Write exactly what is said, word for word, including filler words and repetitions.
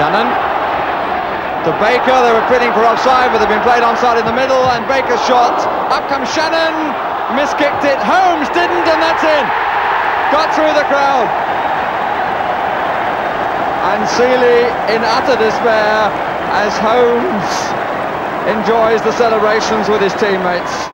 Shannon to Baker. They were bidding for offside, but they've been played onside in the middle, and Baker's shot. Up comes Shannon, miskicked it. Holmes didn't, and that's in. Got through the crowd. And Seeley in utter despair as Holmes enjoys the celebrations with his teammates.